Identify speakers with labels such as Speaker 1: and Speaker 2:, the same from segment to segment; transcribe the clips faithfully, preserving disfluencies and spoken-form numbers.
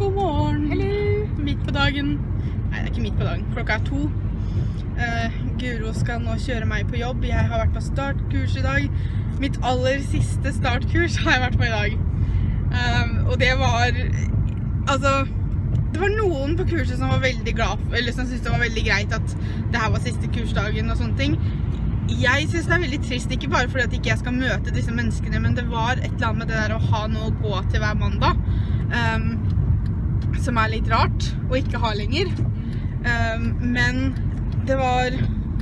Speaker 1: God morgen.
Speaker 2: Hello.
Speaker 1: Midt på dagen. Nei, det er ikke midt på dagen. Klokka er to. Uh, Guro skal nå kjøre meg på jobb. Jeg har vært på startkurs i dag. Mitt aller siste startkurs har jeg vært på i dag. Um, og det var... Altså... Det var noen på kurset som var veldig glad for, eller som syntes det var veldig greit at det her var siste kursdagen og sånne ting. Jeg synes det er veldig trist, ikke bare fordi at ikke jeg skal møte disse menneskene, men det var et eller annet med det der å ha noe å gå til hver mandag, um, som er litt rart å ikke ha lenger. Um, men det var...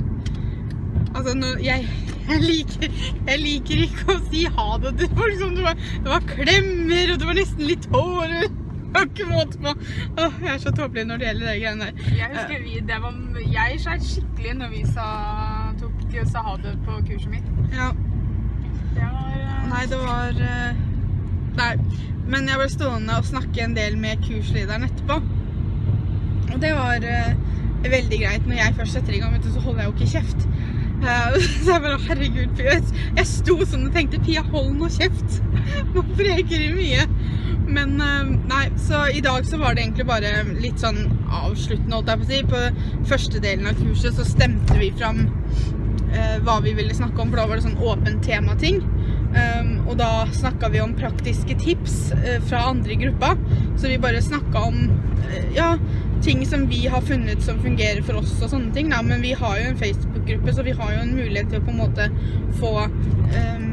Speaker 1: Altså, nå, jeg, jeg, liker, jeg liker ikke å si ha det. Det var, liksom, det var, det var klemmer, og det var nesten litt tårer. Jeg har ikke måte på. Åh, jeg er så tåpelig når det gjelder det greiene der.
Speaker 2: Jeg husker vi, det var, jeg skjøt skikkelig når vi sa, tok sa ha det på kurset mitt.
Speaker 1: Ja.
Speaker 2: Det var... Uh...
Speaker 1: Nei, det var... Uh... Nei, men jeg ble stående og snakke en del med kurslederen etterpå. Og det var uh, veldig greit. Når jeg først setter i gang, vet du, så holder jeg jo ikke kjeft. Uh, så jeg bare, herregud, jeg, jeg sto sånn og tenkte, Pia, hold nå kjeft. Nå preker det mye. Men uh, nei, så i dag så var det egentlig bare litt sånn avsluttende, holdt jeg på å si. På første delen av kurset så stemte vi fram uh, hva vi ville snakke om, for da var det sånn åpen tema-ting. Um, og da snakket vi om praktiske tips uh, fra andre i gruppa. Så vi bare snakket om, uh, ja, ting som vi har funnet som fungerer for oss og sånne ting. Da. Men vi har jo en Facebook-gruppe, så vi har jo en mulighet til å på en måte få... Um,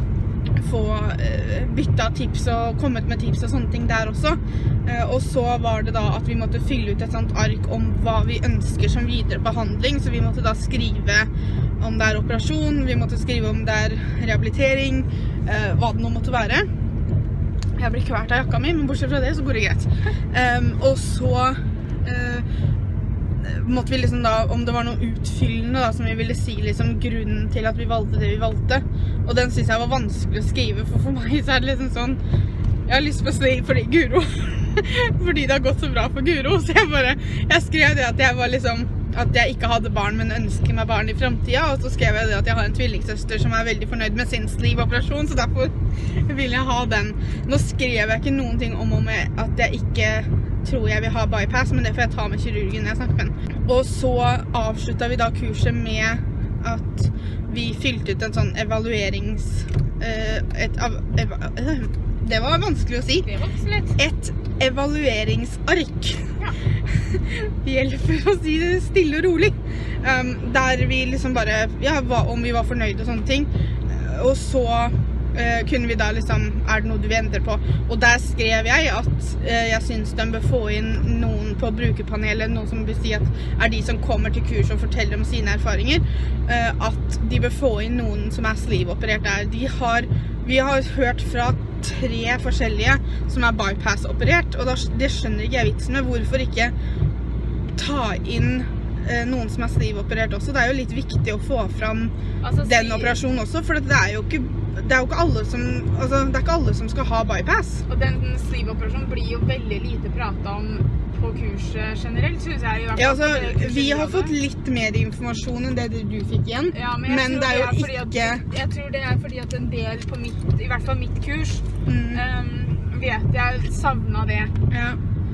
Speaker 1: få uh, bytta tips og kommet med tips og sånne ting der også. Uh, og så var det da at vi måtte fylle ut et sånt ark om hva vi ønsker som videre behandling, så vi måtte da skrive om det er operasjon, vi måtte skrive om det er rehabilitering, uh, hva det nå måtte være. Jeg blir kvert av jakka mi, men bortsett fra det så går det greit. Um, og så uh, måtte vi liksom da, om det var noe utfyllende da, som vi ville si liksom grunnen til at vi valgte det vi valgte. Og den synes jeg var vanskelig å skrive, for for meg så er det liksom sånn, jeg har lyst på å si fordi Guro, fordi det har gått så bra for Guro, så jeg bare, jeg skrev det at jeg var liksom, at jeg ikke hadde barn, men ønsker meg barn i fremtiden, og så skrev jeg det at jeg har en tvillingsøster som er veldig fornøyd med sin sleeve-operasjon, så derfor vil jeg ha den. Nå skrev jeg ikke noen ting om, om at jeg ikke tror jeg vil ha bypass, men det får jeg ta med kirurgen når jeg snakker med den. Og så avsluttet vi da kurset med at vi fylte ut en sånn evaluerings... Uh, et, av, eva, uh, det var vanskelig å si.
Speaker 2: Det var ikke så lett.
Speaker 1: Et evalueringsark.
Speaker 2: Ja.
Speaker 1: Hjelper å si det stille og rolig. Um, der vi liksom bare, ja, hva, om vi var fornøyde og sånne ting. Uh, og så uh, kunne vi da liksom, er det noe du venter på? Og der skrev jeg at uh, jeg synes de bør få inn noen på brukerpanelet, noen som vil si at er de som kommer til kurs og forteller om sine erfaringer, uh, at de bør få inn noen som er sleeve-operert der. De har, vi har hørt fra tre forskjellige som er bypass-operert, og da, det skjønner ikke jeg vitsen med. Hvorfor ikke ta inn eh, noen som er sleeve-operert også? Det er jo litt viktig å få fram altså, den si... operasjonen også, for det er jo ikke, det er jo ikke alle som, altså, det er ikke alle som skal ha bypass.
Speaker 2: Og den sleeve-operasjonen blir jo veldig lite pratet om på kurset generelt, synes jeg. I hvert fall.
Speaker 1: Ja, altså, vi har fått litt mer informasjon enn det du fikk igjen,
Speaker 2: ja, men,
Speaker 1: men det er jo
Speaker 2: det er
Speaker 1: ikke...
Speaker 2: At, jeg tror det er fordi at en del på mitt, i hvert fall mitt kurs,
Speaker 1: mm.
Speaker 2: um, vet jeg savnet det.
Speaker 1: Ja.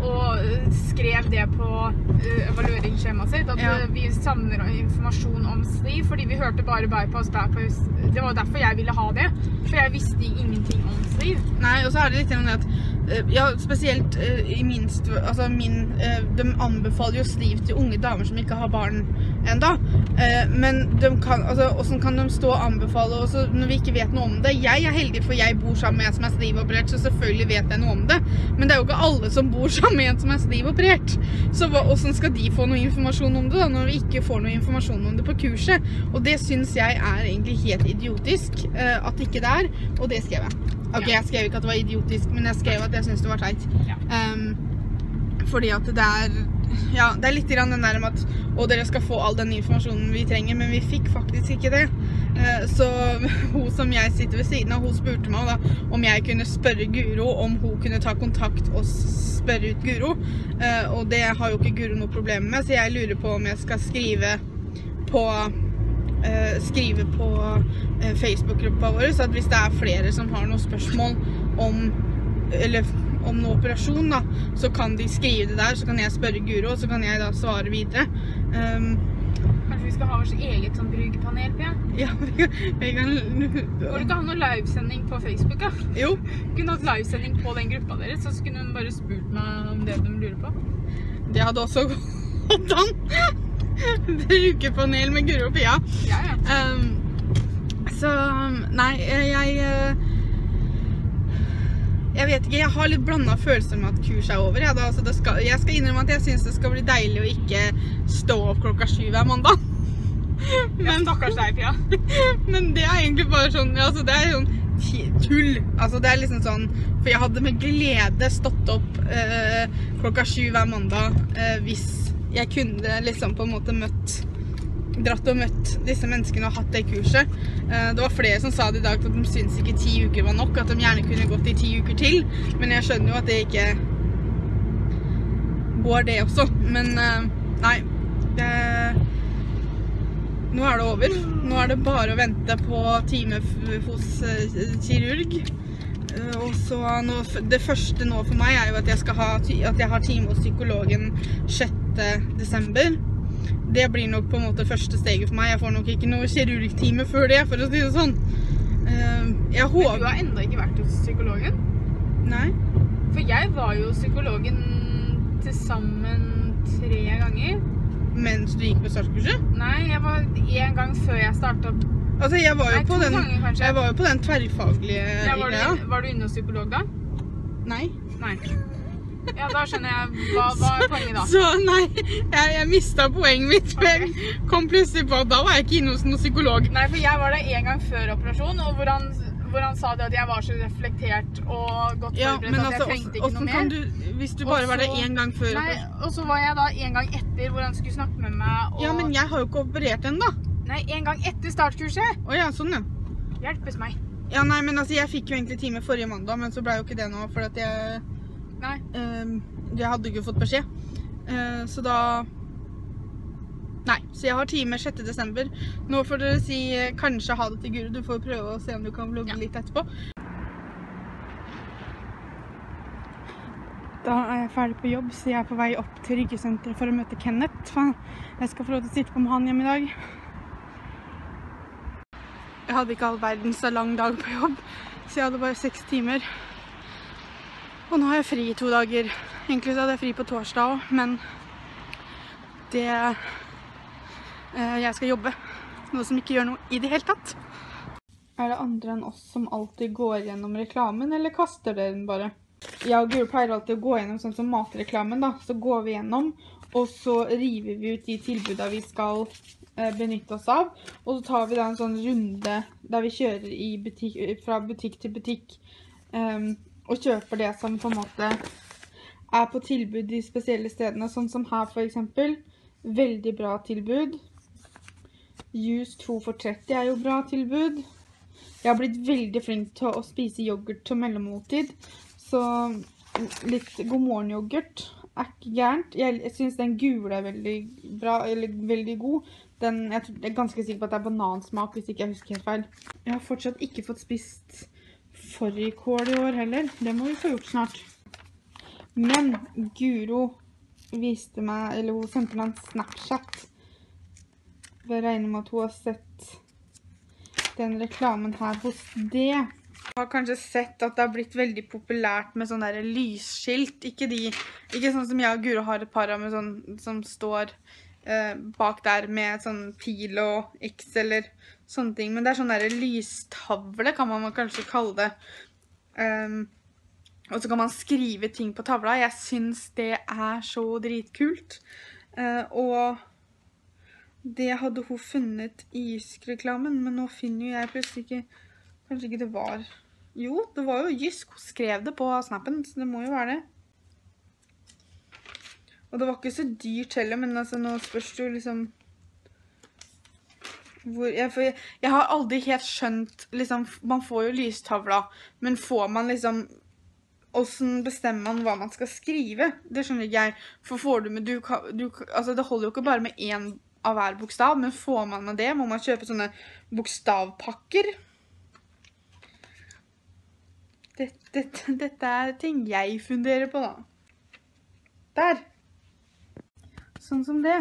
Speaker 2: Og skrev det på uh, evalueringsskjemaet sitt, at ja. vi savner informasjon om sleeve, fordi vi hørte bare bypass, bypass. Det var derfor jeg ville ha det, for jeg visste ingenting om sleeve.
Speaker 1: Nei, og så er det litt gjennom det at ja, spesielt uh, i minst, altså min, uh, de anbefaler jo sleeve til unge damer som ikke har barn enda, uh, men de kan, altså, hvordan kan de stå og anbefale, også, når vi ikke vet noe om det? Jeg er heldig, for jeg bor sammen med en som er sleeve-operert, så selvfølgelig vet jeg noe om det, men det er jo ikke alle som bor sammen med en som er sleeve-operert, så hva, hvordan skal de få noe informasjon om det da, når vi ikke får noe informasjon om det på kurset? Og det synes jeg er egentlig helt idiotisk, uh, at ikke det er, og det skrev jeg. Ok, jeg skrev ikke at det var idiotisk, men jeg skrev at jeg synes det var teit.
Speaker 2: Ja.
Speaker 1: Um, fordi at det er, ja, det er litt grann den der med at, og dere skal få all den informasjonen vi trenger, men vi fikk faktisk ikke det. Uh, så hun som jeg sitter ved siden av, hun spurte meg da, om jeg kunne spørre Guro, om hun kunne ta kontakt og spørre ut Guro. Uh, og det har jo ikke Guro noe problem med, så jeg lurer på om jeg skal skrive på... Uh, skrive på uh, Facebook-gruppa vår, så at hvis det er flere som har noen spørsmål om, eller om noe operasjon da, så kan de skrive det der, så kan jeg spørre Guro, og så kan jeg da svare videre. Um,
Speaker 2: Kanskje vi skal ha vårt eget sånn brukerpanel, Pia?
Speaker 1: Ja, vi kan... Vi kan
Speaker 2: Går det ikke ha noe livesending på Facebook, da?
Speaker 1: Jo.
Speaker 2: Kunne hatt livesending på den gruppa deres, så kunne hun bare spurt meg om det de lurer på.
Speaker 1: Det hadde også gått an. Brukerpanel med Guro og Pia.
Speaker 2: Ja, ja.
Speaker 1: Um, så, nei, jeg... Jeg vet ikke, jeg har litt blandet følelser med at kurs er over. Jeg, da, altså det skal, jeg skal innrømme at jeg synes det skal bli deilig å ikke stå opp klokka syv hver mandag.
Speaker 2: Men stakkars deg, Pia.
Speaker 1: Men det er egentlig bare sånn, altså det er sånn tull. Altså det er liksom sånn, for jeg hadde med glede stått opp eh, klokka syv hver mandag eh, hvis jeg kunne liksom på en måte møtt dratt og møtt disse menneskene og hatt det kurset. Det var flere som sa det i dag at de synes ikke ti uker var nok, at de gjerne kunne gått i ti uker til, men jeg skjønner jo at det ikke går det også. Men nei, det... nå er det over. Nå er det bare å vente på time hos kirurg. Og så nå, det første nå for meg er jo at jeg, skal ha, at jeg har time hos psykologen sjette desember. Det blir nok på en måte første steget for meg. Jeg får nok ikke noe kirurgtime før det, for å si det sånn. Jeg håper...
Speaker 2: Men du har enda ikke vært hos psykologen?
Speaker 1: Nei.
Speaker 2: For jeg var jo psykologen til sammen tre ganger.
Speaker 1: Mens du gikk på startkurset?
Speaker 2: Nei, jeg var en gang før jeg startet.
Speaker 1: Altså, jeg var jo,
Speaker 2: Nei,
Speaker 1: på, den,
Speaker 2: ganger,
Speaker 1: jeg var jo på den tverrfaglige
Speaker 2: ja, var,
Speaker 1: greia.
Speaker 2: du, var du inne hos psykolog da?
Speaker 1: Nei.
Speaker 2: Nei. Ja, da skjønner jeg. Hva, hva er poenget da?
Speaker 1: Så nei, jeg, jeg mistet poenget mitt. Okay. Jeg kom plutselig på at da var jeg ikke inne hos noen psykolog.
Speaker 2: Nei, for jeg var der en gang før operasjon, og hvor han, hvor han sa det at jeg var så reflektert og godt
Speaker 1: ja,
Speaker 2: forberedt at
Speaker 1: altså,
Speaker 2: jeg trengte ikke noe mer.
Speaker 1: Kan du, hvis du bare også, var der en gang før
Speaker 2: nei,
Speaker 1: operasjon?
Speaker 2: Og så var jeg da en gang etter hvor han skulle snakke med meg. Og...
Speaker 1: Ja, men jeg har jo ikke operert den da.
Speaker 2: Nei, en gang etter startkurset.
Speaker 1: Åja, sånn ja.
Speaker 2: Hjelpes meg.
Speaker 1: Ja, nei, men altså, jeg fikk jo egentlig time forrige mandag, men så ble jo ikke det nå, for at jeg...
Speaker 2: Nei.
Speaker 1: Um, jeg hadde ikke fått beskjed. Uh, så da... Nei, så jeg har time sjette desember. Nå får dere si uh, kanskje ha det til Guro. Du får prøve å se om du kan vlogge ja. litt etterpå. Da er jeg ferdig på jobb, så jeg er på vei opp til Ryggesenteret for å møte Kenneth. Jeg skal få lov til å sitte på med han hjemme i dag. Jeg hadde ikke all verdens lang dag på jobb, så jeg hadde bare seks timer. Og nå har jeg fri i to dager. Egentlig så hadde jeg fri på torsdag også, men det... Eh, jeg skal jobbe. Noe som ikke gjør noe i det hele tatt. Er det andre enn oss som alltid går gjennom reklamen, eller kaster dere den bare? Jeg og Guro pleier alltid å gå gjennom sånn som matreklamen da. Så går vi gjennom, og så river vi ut de tilbudene vi skal eh, benytte oss av. Og så tar vi da en sånn runde der vi kjører i butikk, fra butikk til butikk. Um, og kjøper det som på en måte er på tilbud de spesielle stedene, sånn som her for eksempel. Veldig bra tilbud. Juice to for tretti er jo bra tilbud. Jeg har blitt veldig flink til å spise yoghurt til mellommåltid, så litt god morgen yoghurt er ikke gærent. Jeg synes den gule er veldig bra, eller veldig god. Den, jeg er ganske sikker på at det er banansmak, hvis ikke jeg husker helt feil. Jeg har fortsatt ikke fått spist fårikål i år heller. Det må vi få gjort snart. Men Guro viste meg, eller hun sendte meg en Snapchat. Jeg regner med at hun har sett den reklamen her hos det. Jeg har kanskje sett at det har blitt veldig populært med sånne der lysskilt. Ikke de, ikke sånn som jeg og Guro har et par av med sånn, som står eh, bak der med sånn pil og X eller sånne ting. Men det er sånn der lystavle, kan man kanskje kalle det. Um, og så kan man skrive ting på tavla. Jeg synes det er så dritkult. Uh, og det hadde hun funnet i Jysk-reklamen, men nå finner jeg plutselig ikke, kanskje ikke det var, jo, det var jo Jysk, hun skrev det på snappen, så det må jo være det. Og det var ikke så dyrt heller, men altså nå spørs det jo liksom, hvor, jeg, for jeg, jeg har aldri helt skjønt, liksom, man får jo lystavla, men får man liksom, hvordan bestemmer man hva man skal skrive? Det skjønner ikke jeg, for får du med, du, du, altså det holder jo ikke bare med en av hver bokstav, men får man med det, må man kjøpe sånne bokstavpakker. Dette, dette, dette er ting jeg funderer på da. Der. Sånn som det.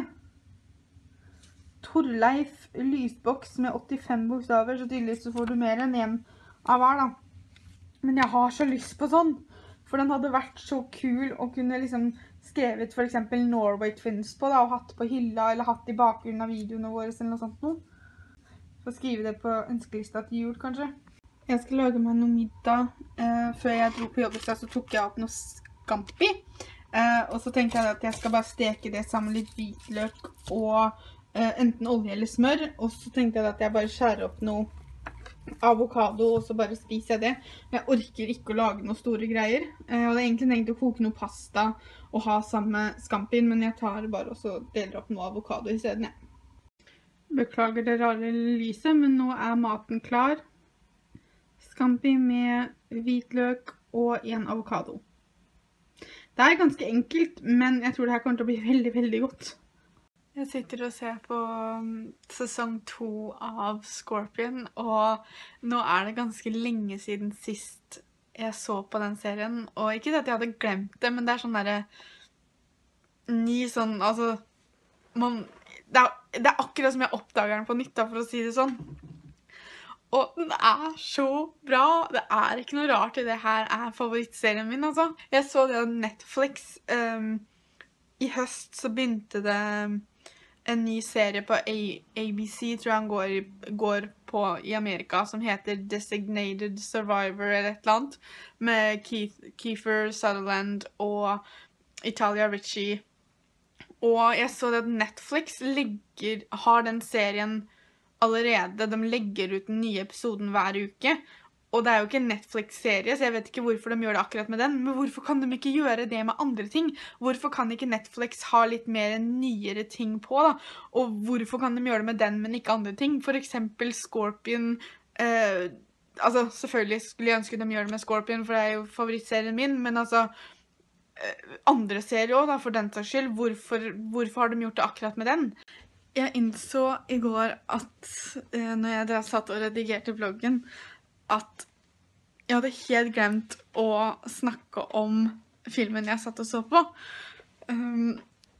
Speaker 1: Torleif lysboks med åttifem bokstaver, så tydeligvis så får du mer enn en av hver da. Men jeg har så lyst på sånn, for den hadde vært så kul å kunne liksom skrevet for eksempel Norway Twins på da, og hatt på hylla, eller hatt i bakgrunnen av videoene våre, eller noe sånt noe. For å skrive det på ønskelista til jul, kanskje. Jeg skal lage meg noe middag. Eh, før jeg dro på jobb, så tok jeg opp noe scampi. Eh, og så tenkte jeg at jeg skal bare steke det sammen med litt hvitløk og eh, enten olje eller smør. Og så tenkte jeg at jeg bare skjærer opp noe avokado, og så bare spiser jeg det. Men jeg orker ikke å lage noen store greier. Eh, og det er egentlig tenkt å koke noe pasta og ha samme scampien, men jeg tar bare og så deler opp noe avokado i stedet. Beklager det rare lyset, men nå er maten klar. Scampi med hvitløk og en avokado. Det er ganske enkelt, men jeg tror det her kommer til å bli veldig, veldig godt. Jeg sitter og ser på sesong to av Scorpion, og nå er det ganske lenge siden sist jeg så på den serien. Og ikke at jeg hadde glemt det, men det er sånn der ny sånn, altså, man, det, er, det er akkurat som jeg oppdager den på nytt, da, for å si det sånn. Og den er så bra. Det er ikke noe rart i det her er favorittserien min, altså. Jeg så det av Netflix. Um, I høst så begynte det en ny serie på A B C, tror jeg han går, går på i Amerika, som heter Designated Survivor eller et eller annet, med Keith, Kiefer Sutherland og Italia Ritchie. Og jeg så det at Netflix legger, har den serien allerede. De legger ut den nye episoden hver uke. Og det er jo ikke en Netflix-serie, så jeg vet ikke hvorfor de gjør det akkurat med den. Men hvorfor kan de ikke gjøre det med andre ting? Hvorfor kan ikke Netflix ha litt mer nyere ting på, da? Og hvorfor kan de gjøre det med den, men ikke andre ting? For eksempel Scorpion. Eh, altså, selvfølgelig skulle jeg ønske de gjør det med Scorpion, for det er jo favorittserien min. Men altså, eh, andre serier også, da, for den saks skyld. Hvorfor, hvorfor har de gjort det akkurat med den? Jeg innså i går at eh, når jeg satt og redigerte vloggen, at jeg hadde helt glemt å snakke om filmen jeg satt og så på. Um,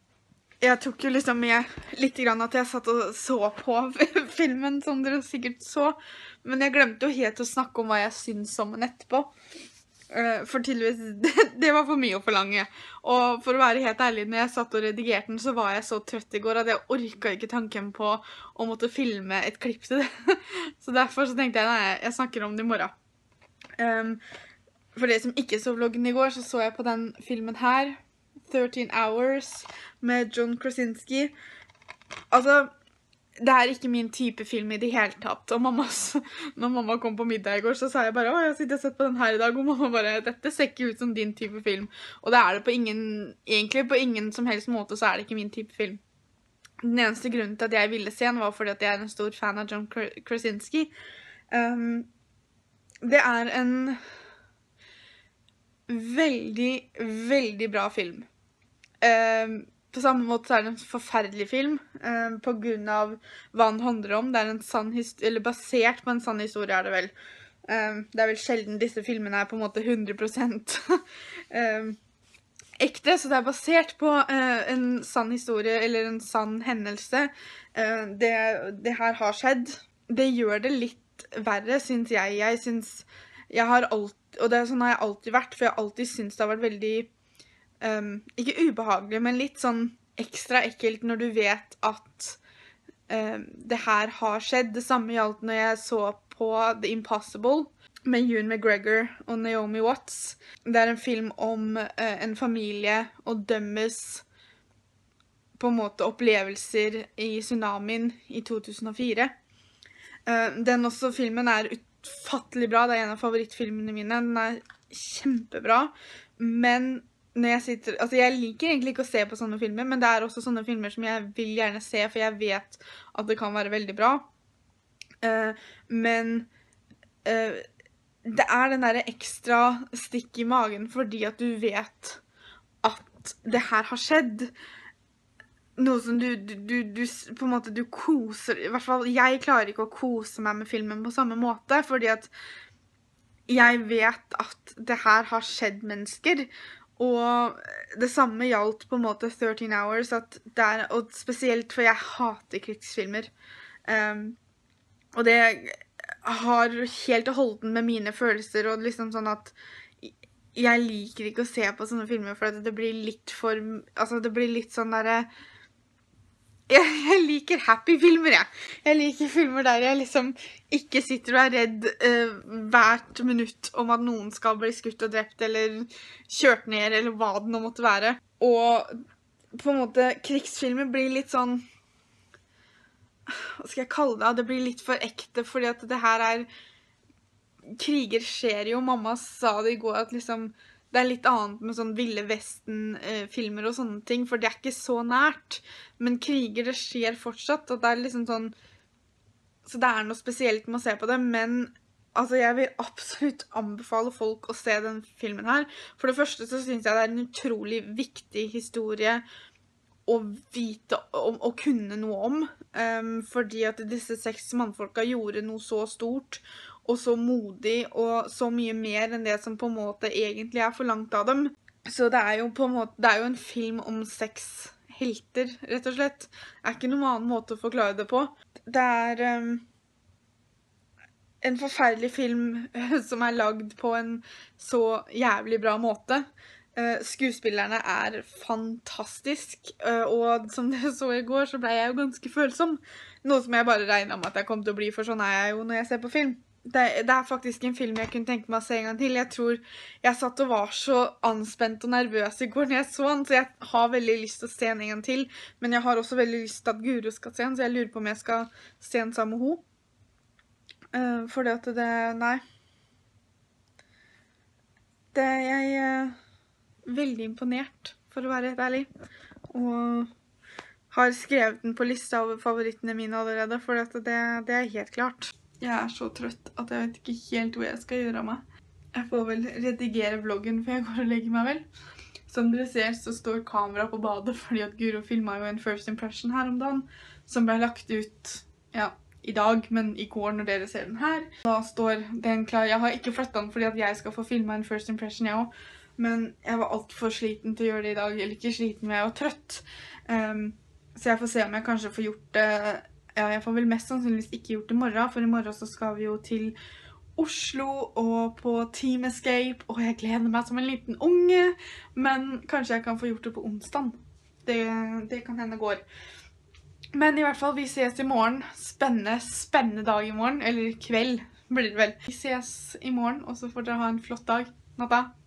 Speaker 1: jeg tok jo liksom med litt grann at jeg satt og så på filmen, som dere sikkert så, men jeg glemte jo helt å snakke om hva jeg syns om den etterpå. Uh, for tydeligvis, det, det var for mye å forlange. Og for å være helt ærlig, når jeg satt og redigerte den, så var jeg så trøtt i går at jeg orket ikke tanken på å måtte filme et klipp til det. Så derfor så tenkte jeg, nei, jeg snakker om det i morgen. Um, for det som ikke så vloggen i går, så så jeg på den filmen her, thirteen hours, med John Krasinski. Altså, det er ikke min type film i det hele tatt. Og mamma, når mamma kom på middag i går, så sa jeg bare, å, jeg sitter og sett på den her i dag, og mamma bare, dette ser ikke ut som din type film. Og det er det på ingen, egentlig på ingen som helst måte, så er det ikke min type film. Den eneste grunnen til at jeg ville se den var fordi at jeg er en stor fan av John Krasinski. Um, det er en veldig, veldig bra film. Um, På samme måte så er det en forferdelig film, eh, på grunn av hva den handler om. Det er en sann historie, eller basert på en sann historie er det vel. Eh, det er vel sjelden disse filmene er på en måte hundre prosent eh, ekte, så det er basert på eh, en sann historie, eller en sann hendelse. Eh, det, det her har skjedd. Det gjør det litt verre, synes jeg. Jeg synes, jeg har alltid, og det er sånn har jeg alltid vært, for jeg alltid synes det har vært veldig Um, ikke ubehagelig, men litt sånn ekstra ekkelt når du vet at um, det her har skjedd. Det samme gjaldt når jeg så på The Impossible med Ewan McGregor og Naomi Watts. Det er en film om uh, en familie og dømmes på en måte opplevelser i tsunamien i to tusen og fire. Uh, den også filmen er utfattelig bra. Det er en av favorittfilmene mine. Den er kjempebra, men når jeg sitter, altså jeg liker egentlig ikke å se på sånne filmer, men det er også sånne filmer som jeg vil gjerne se, for jeg vet at det kan være veldig bra. Uh, men uh, det er den der ekstra stikk i magen, fordi at du vet at det her har skjedd. Noe som du, du, du, du på en måte du koser, i hvert fall jeg klarer ikke å kose meg med filmen på samme måte, fordi at jeg vet at det her har skjedd mennesker, og det samme gjaldt på en måte thirteen hours, at det er, og spesielt for jeg hater krigsfilmer. Um, og det har helt og holden med mine følelser, og liksom sånn at jeg liker ikke å se på sånne filmer, for at det blir litt for, altså det blir litt sånn der, jeg, jeg liker happy filmer, jeg. Jeg liker filmer der jeg liksom ikke sitter og er redd uh, hvert minutt om at noen skal bli skutt og drept, eller kjørt ned, eller hva det nå måtte være. Og på en måte, krigsfilmer blir litt sånn, hva skal jeg kalle det? Det blir litt for ekte, fordi at det her er, kriger skjer jo. Mamma sa det i går at liksom, det er litt annet med sånn Ville Vesten-filmer og sånne ting, for det er ikke så nært. Men kriger, det skjer fortsatt, og det er liksom sånn, så det er noe spesielt med å se på det, men altså jeg vil absolutt anbefale folk å se den filmen her. For det første så synes jeg det er en utrolig viktig historie å vite om, å kunne noe om, um, fordi at disse seks mannfolka gjorde noe så stort, og så modig, og så mye mer enn det som på en måte egentlig er forlangt av dem. Så det er jo på en måte, det er jo en film om seks helter, rett og slett. Det er ikke noen annen måte å forklare det på. Det er um, en forferdelig film som er lagd på en så jævlig bra måte. Uh, skuespillerne er fantastisk, uh, og som dere så i går, så ble jeg jo ganske følsom. Noe som jeg bare regnet om at jeg kom til å bli, for sånn er jeg jo når jeg ser på film. Det, det er faktisk en film jeg kunne tenke meg å se en gang til. Jeg tror jeg satt og var så anspent og nervøs i går når jeg så den, så jeg har veldig lyst til å se den en gang til. Men jeg har også veldig lyst til at Guro skal se den, så jeg lurer på om jeg skal se den sammen med henne. Uh, fordi at det, nei. Det er jeg uh, veldig imponert, for å være helt ærlig. Og har skrevet den på lista over favorittene mine allerede, for det, det er helt klart. Jeg er så trøtt at jeg vet ikke helt hvor jeg skal gjøre av meg. Jeg får vel redigere vloggen før jeg går og legger meg vel. Som dere ser så står kamera på badet fordi at Guro filmet jo en first impression her om dagen, som ble lagt ut, ja, i dag, men i går når dere ser den her. Da står den klar. Jeg har ikke flyttet den fordi at jeg skal få filmet en first impression jeg også, men jeg var alt for sliten til å gjøre det i dag, eller ikke sliten, men jeg var trøtt. Um, så jeg får se om jeg kanskje får gjort det. Ja, jeg får vel mest sannsynligvis ikke gjort det i morgen, for i morgen så skal vi jo til Oslo og på Team Escape, og jeg gleder meg som en liten unge, men kanskje jeg kan få gjort det på onsdag. Det, det kan hende går. Men i hvert fall, vi ses i morgen. Spennende, spennende dag i morgen, eller kveld blir det vel. Vi ses i morgen, og så får dere ha en flott dag. Natta.